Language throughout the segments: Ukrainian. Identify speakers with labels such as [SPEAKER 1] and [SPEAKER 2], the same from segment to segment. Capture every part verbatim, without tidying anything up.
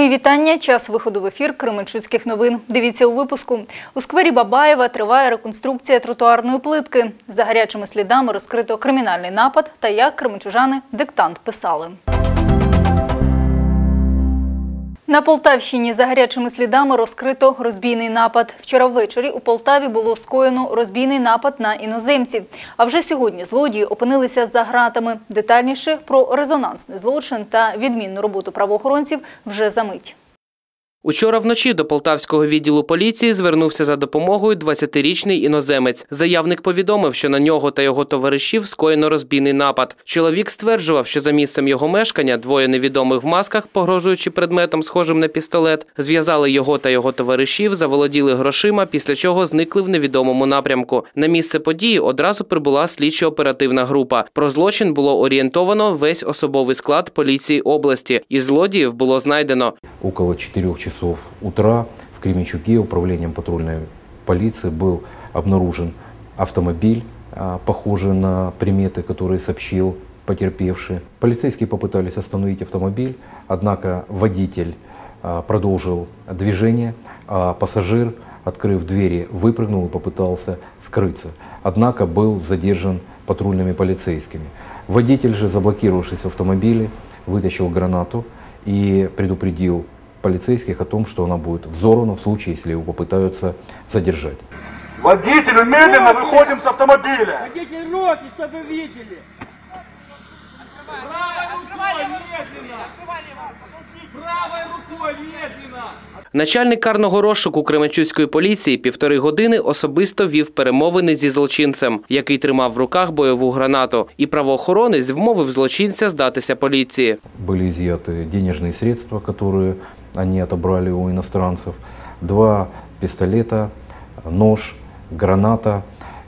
[SPEAKER 1] Мої вітання. Час виходу в ефір Кременчуцьких новин. Дивіться у випуску. У сквері Бабаєва триває реконструкція тротуарної плитки. За гарячими слідами розкрито кримінальний напад та як кременчужани диктант писали. На Полтавщині за гарячими слідами розкрито розбійний напад. Вчора ввечері у Полтаві було скоєно розбійний напад на іноземців. А вже сьогодні злодії опинилися за ґратами. Детальніше про резонансний злочин та відмінну роботу правоохоронців вже за мить.
[SPEAKER 2] Учора вночі до Полтавського відділу поліції звернувся за допомогою двадцятирічний іноземець. Заявник повідомив, що на нього та його товаришів скоєно розбійний напад. Чоловік стверджував, що за місцем його мешкання двоє невідомих в масках, погрожуючи предметом, схожим на пістолет, зв'язали його та його товаришів, заволоділи грошима, після чого зникли в невідомому напрямку. На місце події одразу прибула слідчо-оперативна група. Про злочин було орієнтовано весь особовий склад поліції області. Із злодіїв було знайдено.
[SPEAKER 3] Около четырех часов утра в Кременчуке управлением патрульной полиции был обнаружен автомобиль, похожий на приметы, которые сообщил потерпевший. Полицейские попытались остановить автомобиль, однако водитель продолжил движение, а пассажир, открыв двери, выпрыгнул и попытался скрыться. Однако был задержан патрульными полицейскими. Водитель же, заблокировавшись в автомобиле, вытащил гранату и предупредил полицейских о том, что она будет взорвана в случае, если его попытаются задержать.
[SPEAKER 4] Водителю, медленно выходим с автомобиля!
[SPEAKER 5] Водитель, руки, чтобы видели! Правой рукой медленно! Правой рукой медленно!
[SPEAKER 2] Начальник карного розшуку Кременчуцької поліції півтори години особисто вів перемовини зі злочинцем, який тримав в руках бойову гранату. І правоохоронець вмовив злочинця здатися поліції.
[SPEAKER 3] Были изъяты денежные средства, которые они отобрали у иностранцев, два пистолета, нож, граната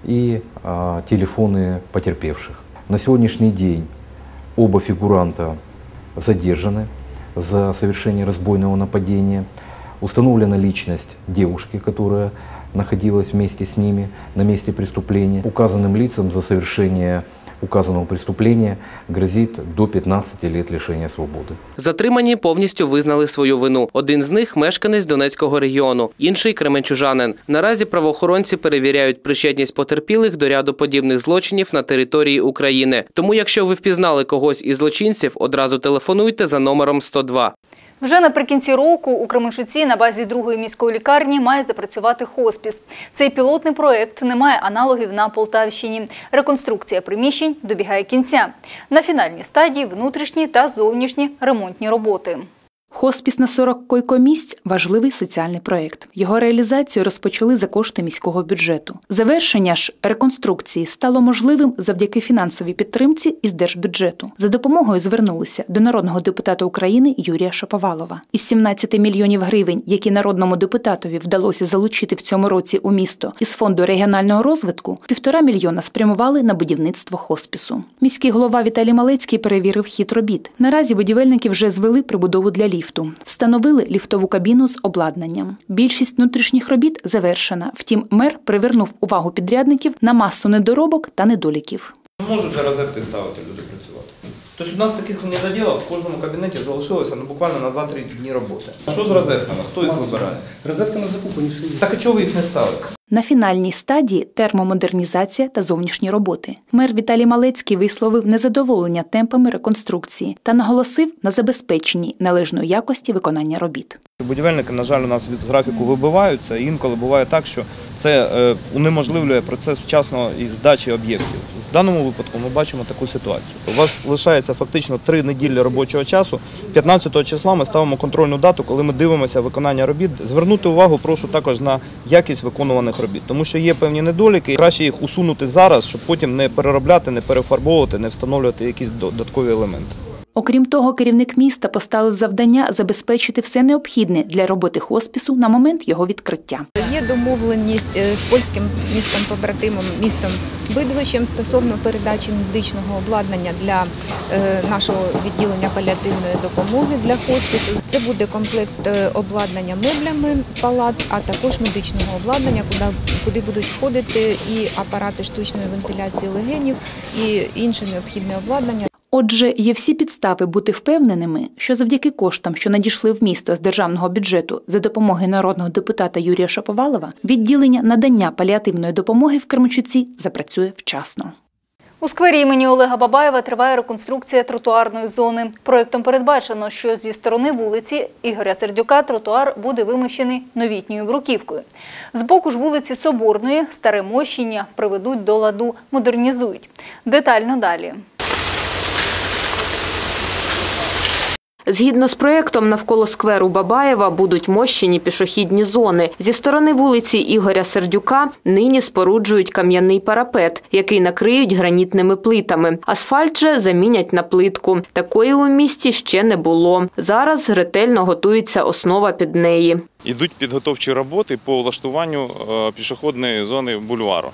[SPEAKER 3] и а, телефоны потерпевших. На сегодняшний день оба фигуранта задержаны за совершение разбойного нападения. Установлена личность девушки, которая находилась вместе с ними на месте преступления. Указанным лицам за совершение указаного преступления грозит до пятнадцати лет лишения свободи.
[SPEAKER 2] Затримані повністю визнали свою вину. Один з них – мешканець Донецького регіону, інший – кременчужанин. Наразі правоохоронці перевіряють причетність потерпілих до ряду подібних злочинів на території України. Тому, якщо ви впізнали когось із злочинців, одразу телефонуйте за номером сто два.
[SPEAKER 1] Вже наприкінці року у Кременчуці на базі другої міської лікарні має запрацювати хоспіс. Цей пілотний проєкт не має аналогів на Полтавщині. Реконструкція приміщень добігає кінця. На фінальній стадії внутрішні та зовнішні ремонтні роботи.
[SPEAKER 6] Хоспіс на сорок койкомісць – важливий соціальний проєкт. Його реалізацію розпочали за кошти міського бюджету. Завершення ж реконструкції стало можливим завдяки фінансовій підтримці із держбюджету. За допомогою звернулися до народного депутата України Юрія Шаповалова. Із сімнадцяти мільйонів гривень, які народному депутатові вдалося залучити в цьому році у місто із фонду регіонального розвитку, півтора мільйона спрямували на будівництво хоспісу. Міський голова Віталій Малецький перевірив хід робіт. Наразі будівельники вже звели прибудову для ліфту. Встановили ліфтову кабіну з обладнанням. Більшість внутрішніх робіт завершена. Втім, мер привернув увагу підрядників на масу недоробок та недоліків.
[SPEAKER 7] Можуть вже розетки ставити, люди працювати. Тобто у нас таких недоділок в кожному кабінеті залишилося ну, буквально на два-три дні роботи. Що з розетками? Хто їх вибирає?
[SPEAKER 8] Розетки на закупані все є.
[SPEAKER 7] Так і чого ви їх не ставите?
[SPEAKER 6] На фінальній стадії – термомодернізація та зовнішні роботи. Мер Віталій Малецький висловив незадоволення темпами реконструкції та наголосив на забезпеченні належної якості виконання робіт.
[SPEAKER 7] Будівельники, на жаль, у нас від графіку вибиваються, і інколи буває так, що це е, унеможливлює процес вчасної здачі об'єктів. В даному випадку ми бачимо таку ситуацію. У вас лишається фактично три неділі робочого часу. п'ятнадцятого числа ми ставимо контрольну дату, коли ми дивимося виконання робіт. Звернути увагу прошу також на якість виконуваних робіт, тому що є певні недоліки, краще їх усунути зараз, щоб потім не переробляти, не перефарбовувати, не встановлювати якісь додаткові елементи.
[SPEAKER 6] Окрім того, керівник міста поставив завдання забезпечити все необхідне для роботи хоспісу на момент його відкриття.
[SPEAKER 9] Є домовленість з польським містом-побратимом, містом Бидвищем стосовно передачі медичного обладнання для нашого відділення паліативної допомоги для хоспісу. Це буде комплект обладнання меблями палат, а також медичного обладнання, куди, куди будуть входити і апарати штучної вентиляції легенів, і інше необхідне обладнання.
[SPEAKER 6] Отже, є всі підстави бути впевненими, що завдяки коштам, що надійшли в місто з державного бюджету за допомогою народного депутата Юрія Шаповалова, відділення надання паліативної допомоги в Кременчуці запрацює вчасно.
[SPEAKER 1] У сквері імені Олега Бабаєва триває реконструкція тротуарної зони. Проєктом передбачено, що зі сторони вулиці Ігоря Сердюка тротуар буде вимощений новітньою бруківкою. З боку ж вулиці Соборної старе мощення приведуть до ладу, модернізують. Детально далі.
[SPEAKER 10] Згідно з проєктом, навколо скверу Бабаєва будуть мощені пішохідні зони. Зі сторони вулиці Ігоря Сердюка нині споруджують кам'яний парапет, який накриють гранітними плитами. Асфальт же замінять на плитку. Такої у місті ще не було. Зараз ретельно готується основа під неї.
[SPEAKER 11] Ідуть підготовчі роботи по влаштуванню пішохідної зони бульвару.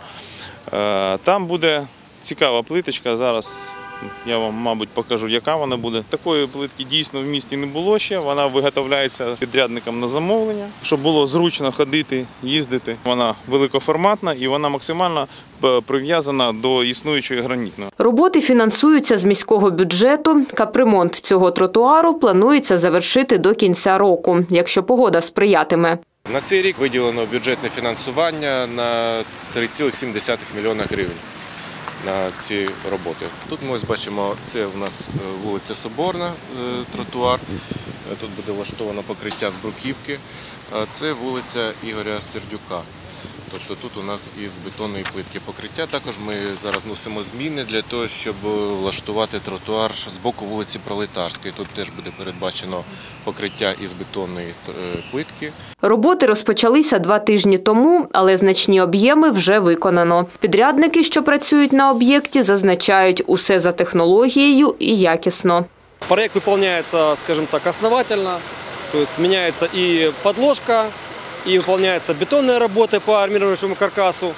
[SPEAKER 11] Там буде цікава плиточка, зараз я вам, мабуть, покажу, яка вона буде. Такої плитки дійсно в місті не було ще. Вона виготовляється підрядником на замовлення, щоб було зручно ходити, їздити. Вона великоформатна і вона максимально прив'язана до існуючої гранітної.
[SPEAKER 10] Роботи фінансуються з міського бюджету. Капремонт цього тротуару планується завершити до кінця року, якщо погода сприятиме.
[SPEAKER 12] На цей рік виділено бюджетне фінансування на три цілих сім десятих мільйона гривень. На ці роботи. Тут ми ось бачимо, це у нас вулиця Соборна, тротуар. Тут буде влаштовано покриття з бруківки. Це вулиця Ігоря Сердюка. Тобто тут у нас із бетонної плитки покриття. Також ми зараз вносимо зміни для того, щоб влаштувати тротуар з боку вулиці Пролетарської. Тут теж буде передбачено покриття із бетонної плитки.
[SPEAKER 10] Роботи розпочалися два тижні тому, але значні об'єми вже виконано. Підрядники, що працюють на об'єкті, зазначають, усе за технологією і якісно.
[SPEAKER 13] Проект виконується, скажімо так, основательно. Тобто міняється і підложка, и выполняются бетонные работы по армирующему каркасу.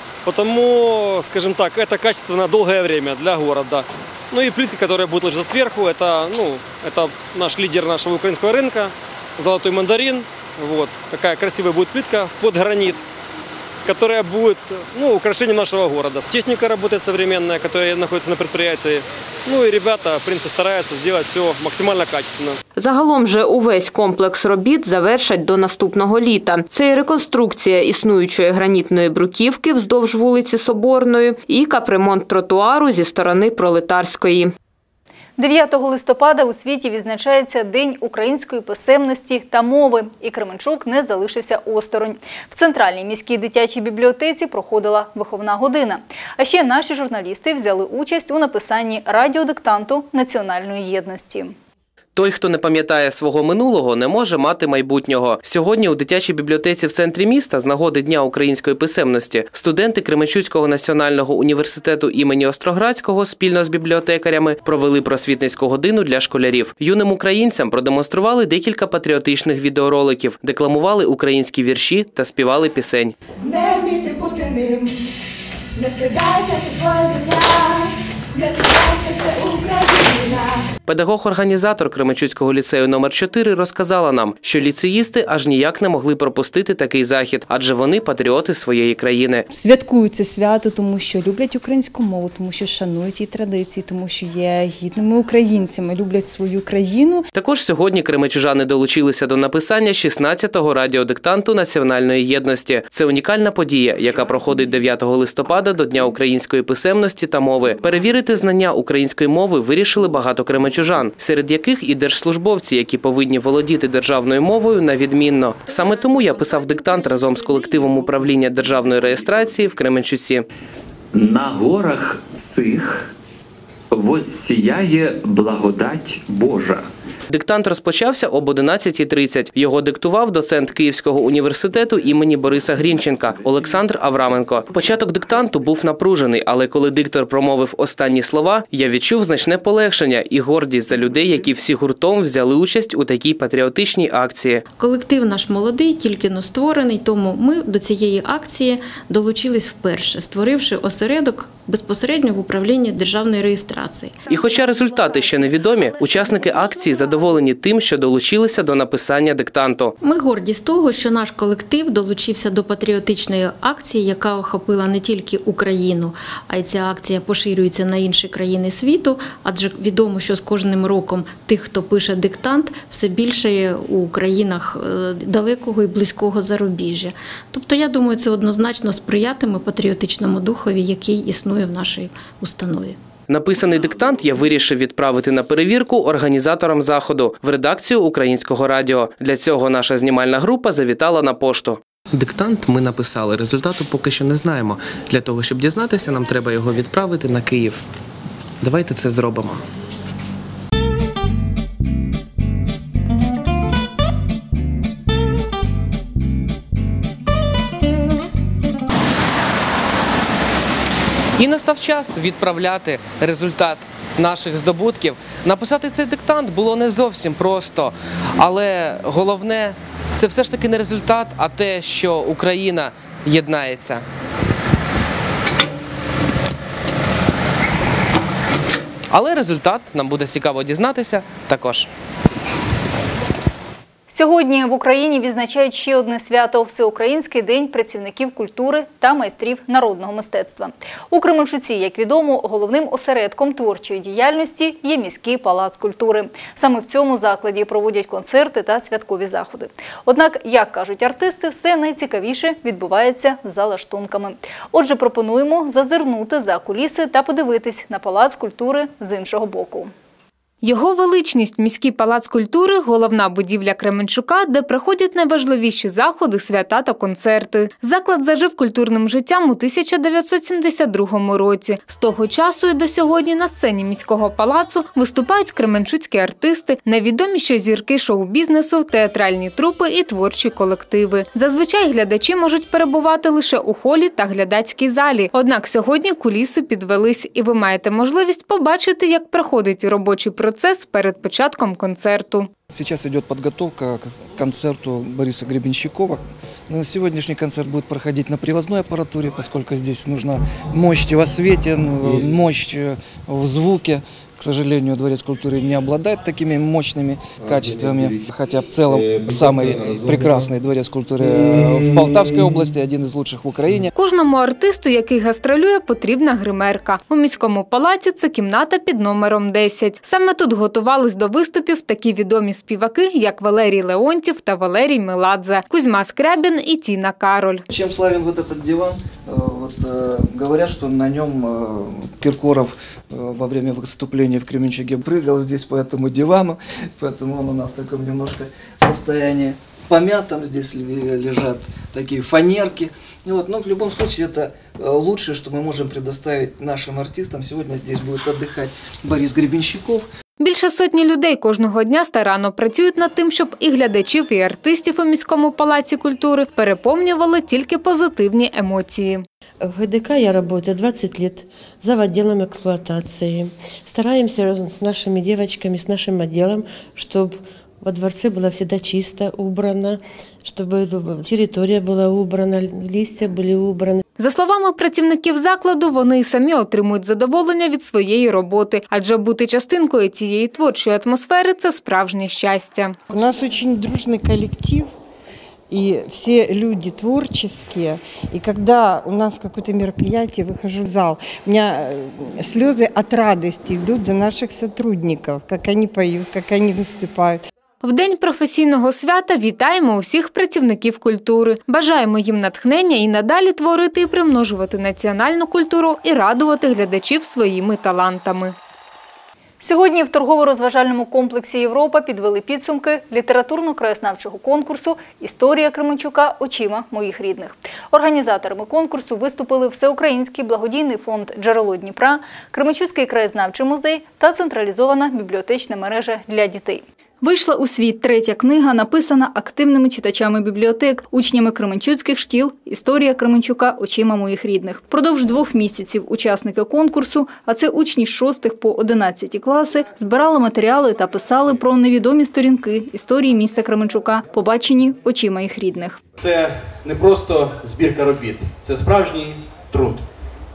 [SPEAKER 13] Потому, скажем так, это качество на долгое время для города. Ну и плитка, которая будет ложиться сверху, это, ну, это наш лидер нашего украинского рынка, золотой мандарин. Вот. Такая красивая будет плитка под гранит, которая будет, ну, украшением нашего города. Техника работает современная, которая находится на предприятии. Ну і ребята, в принципі, стараються зробити все максимально качественно.
[SPEAKER 10] Загалом же увесь комплекс робіт завершать до наступного літа. Це і реконструкція існуючої гранітної бруківки вздовж вулиці Соборної і капремонт тротуару зі сторони Пролетарської.
[SPEAKER 1] дев'ятого листопада у світі відзначається День української писемності та мови. І Кременчук не залишився осторонь. В Центральній міській дитячій бібліотеці проходила виховна година. А ще наші журналісти взяли участь у написанні радіодиктанту національної єдності.
[SPEAKER 2] Той, хто не пам'ятає свого минулого, не може мати майбутнього. Сьогодні у дитячій бібліотеці в центрі міста з нагоди Дня української писемності студенти Кременчуцького національного університету імені Остроградського спільно з бібліотекарями провели просвітницьку годину для школярів. Юним українцям продемонстрували декілька патріотичних відеороликів, декламували українські вірші та співали пісень.
[SPEAKER 14] Не вміти бути ним, не стидайся, це твоя земля, не стидайся, це Україна.
[SPEAKER 2] Педагог-організатор Кременчуцького ліцею номер чотири розказала нам, що ліцеїсти аж ніяк не могли пропустити такий захід, адже вони патріоти своєї країни.
[SPEAKER 15] Святкують це свято, тому що люблять українську мову, тому що шанують її традиції, тому що є гідними українцями, люблять свою країну.
[SPEAKER 2] Також сьогодні кременчужани долучилися до написання шістнадцятого радіодиктанту національної єдності. Це унікальна подія, яка проходить дев'ятого листопада до Дня української писемності та мови. Перевірити знання української мови вирішили багато кременчужан, серед яких і держслужбовці, які повинні володіти державною мовою на відмінно. Саме тому я писав диктант разом з колективом управління державної реєстрації в Кременчуці.
[SPEAKER 16] На горах цих воссіяє благодать Божа.
[SPEAKER 2] Диктант розпочався об одинадцятій тридцять. Його диктував доцент Київського університету імені Бориса Грінченка Олександр Авраменко. Початок диктанту був напружений, але коли диктор промовив останні слова, я відчув значне полегшення і гордість за людей, які всі гуртом взяли участь у такій патріотичній акції.
[SPEAKER 17] Колектив наш молодий, тільки но створений, тому ми до цієї акції долучились вперше, створивши осередок безпосередньо в управлінні державної реєстрації.
[SPEAKER 2] І хоча результати ще невідомі, учасники акції задоволені тим, що долучилися до написання диктанту.
[SPEAKER 17] Ми горді з того, що наш колектив долучився до патріотичної акції, яка охопила не тільки Україну, а й ця акція поширюється на інші країни світу, адже відомо, що з кожним роком тих, хто пише диктант, все більше у країнах далекого і близького зарубіжжя. Тобто, я думаю, це однозначно сприятиме патріотичному духові, який існує в нашій установі.
[SPEAKER 2] Написаний диктант я вирішив відправити на перевірку організаторам заходу в редакцію Українського радіо. Для цього наша знімальна група завітала на пошту. Диктант ми написали, результату поки що не знаємо. Для того, щоб дізнатися, нам треба його відправити на Київ. Давайте це зробимо. І настав час відправляти результат наших здобутків. Написати цей диктант було не зовсім просто, але головне – це все ж таки не результат, а те, що Україна єднається. Але результат нам буде цікаво дізнатися також.
[SPEAKER 1] Сьогодні в Україні відзначають ще одне свято – Всеукраїнський день працівників культури та майстрів народного мистецтва. У Кременчуці, як відомо, головним осередком творчої діяльності є міський палац культури. Саме в цьому закладі проводять концерти та святкові заходи. Однак, як кажуть артисти, все найцікавіше відбувається за лаштунками. Отже, пропонуємо зазирнути за куліси та подивитись на палац культури з іншого боку.
[SPEAKER 6] Його величність – міський палац культури – головна будівля Кременчука, де проходять найважливіші заходи, свята та концерти. Заклад зажив культурним життям у тисяча дев'ятсот сімдесят другому році. З того часу і до сьогодні на сцені міського палацу виступають кременчуцькі артисти, найвідоміші зірки шоу-бізнесу, театральні трупи і творчі колективи. Зазвичай глядачі можуть перебувати лише у холі та глядацькій залі. Однак сьогодні куліси підвелись, і ви маєте можливість побачити, як проходить робочий процес процесс перед початком концерту.
[SPEAKER 8] Сейчас идет подготовка к концерту Бориса Гребенщикова. Сегодняшний концерт будет проходить на привозной аппаратуре, поскольку здесь нужна мощь в освете, мощь в звуке. К сожалению, Дворец культуры не обладает такими мощными качествами, хотя в целом самый прекрасный Дворец культуры в Полтавской области, один из лучших в Україні.
[SPEAKER 6] Кожному артисту, який гастролює, потрібна гримерка. У міському палаці це кімната під номером десять. Саме тут готувались до виступів такі відомі співаки, як Валерій Леонтів та Валерій Меладзе, Кузьма Скрябін і Тіна Кароль.
[SPEAKER 8] Чем славен вот этот диван? Вот, говорят, что на нем Киркоров во время выступления в Кременчуге прыгал здесь по этому дивану, поэтому он у нас в таком немножко состоянии помятом. Здесь лежат такие фанерки. Вот, но в любом случае это лучшее, что мы можем предоставить нашим артистам. Сегодня здесь будет отдыхать Борис Гребенщиков.
[SPEAKER 6] Більше сотні людей кожного дня старанно працюють над тим, щоб і глядачів, і артистів у міському палаці культури переповнювали тільки позитивні емоції.
[SPEAKER 18] В ГДК я работаю двадцать лет за отделом эксплуатации. Стараемся с нашими девочками, с нашим отделом, чтобы во дворце было всегда чисто, убрано, чтобы территория была убрана, листья были убраны.
[SPEAKER 6] За словами працівників закладу, вони й самі отримують задоволення від своєї роботи, адже бути частинкою цієї творчої атмосфери – це справжнє щастя.
[SPEAKER 19] У нас дуже дружний колектив. И все люди творческие, и когда у нас какое-то мероприятие, выхожу в зал, у меня слезы от радости идут за наших сотрудников, как они поют, как они выступают.
[SPEAKER 6] В День професійного свята вітаємо усіх працівників культури. Бажаємо їм натхнення і надалі творити і примножувати національну культуру і радувати глядачів своїми талантами.
[SPEAKER 1] Сьогодні в торгово-розважальному комплексі «Європа» підвели підсумки літературно-краєзнавчого конкурсу «Історія Кременчука очима моїх рідних». Організаторами конкурсу виступили Всеукраїнський благодійний фонд «Джерело Дніпра», Кременчуцький краєзнавчий музей та централізована бібліотечна мережа для дітей. Вийшла у світ третя книга, написана активними читачами бібліотек, учнями кременчуцьких шкіл «Історія Кременчука очима моїх рідних». Продовж двох місяців учасники конкурсу, а це учні з шостих по одинадцяті класи, збирали матеріали та писали про невідомі сторінки історії міста Кременчука, побачені очима їх рідних.
[SPEAKER 20] Це не просто збірка робіт, це справжній труд.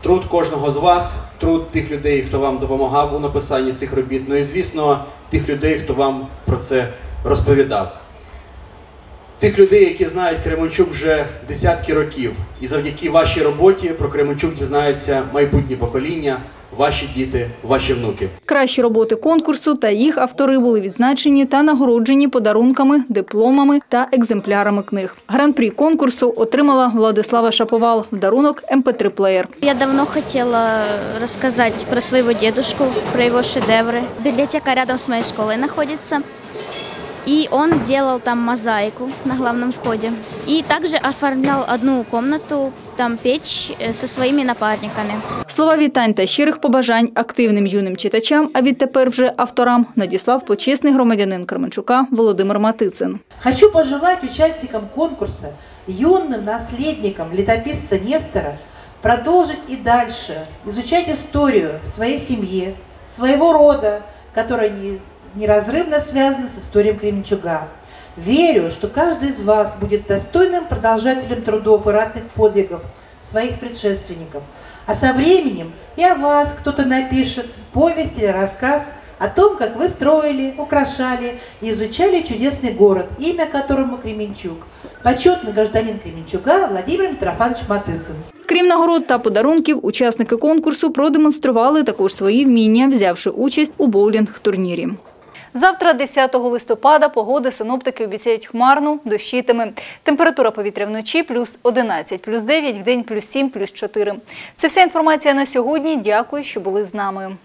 [SPEAKER 20] труд кожного з вас, труд тих людей, хто вам допомагав у написанні цих робіт, ну і, звісно, тих людей, хто вам про це розповідав. Тих людей, які знають Кременчук вже десятки років. І завдяки вашій роботі про Кременчук дізнаються майбутні покоління, ваші діти, ваші внуки.
[SPEAKER 1] Кращі роботи конкурсу та їх автори були відзначені та нагороджені подарунками, дипломами та екземплярами книг. Гран-прі конкурсу отримала Владислава Шаповал в дарунок ем пе три плеєр.
[SPEAKER 21] Я давно хотела рассказать про своего дедушку, про его шедевры. Библиотека рядом с моей школой находится. И он делал там мозаику на главном входе. И также оформлял одну комнату, там печь со своими напарниками.
[SPEAKER 1] Слова вітань та щирих побажань активним юним читачам, а відтепер вже авторам, надіслав почесний громадянин Кременчука Володимир Матицин.
[SPEAKER 22] Хочу пожелать участникам конкурса, юным наследникам летописца Нестора, продолжить и дальше изучать историю своей семьи, своего рода, которая не неразрывно связано с историей Кременчуга. Верю, что каждый из вас будет достойным продолжателем трудов и ратных подвигов своих предшественников. А со временем и о вас кто-то напишет повесть или рассказ о том, как вы строили, украшали и изучали чудесный город, имя которому Кременчуг. Почетный гражданин Кременчуга Владимир Митрофанович Матицин.
[SPEAKER 1] Крім нагород та подарунків, учасники конкурсу продемонстрували також свої вміння, взявши участь у боулінг-турнірі. Завтра, десятого листопада, погоди синоптики обіцяють хмарну, дощитиме. Температура повітря вночі – плюс одинадцять, плюс дев'ять, вдень – плюс сім, плюс чотири. Це вся інформація на сьогодні. Дякую, що були з нами.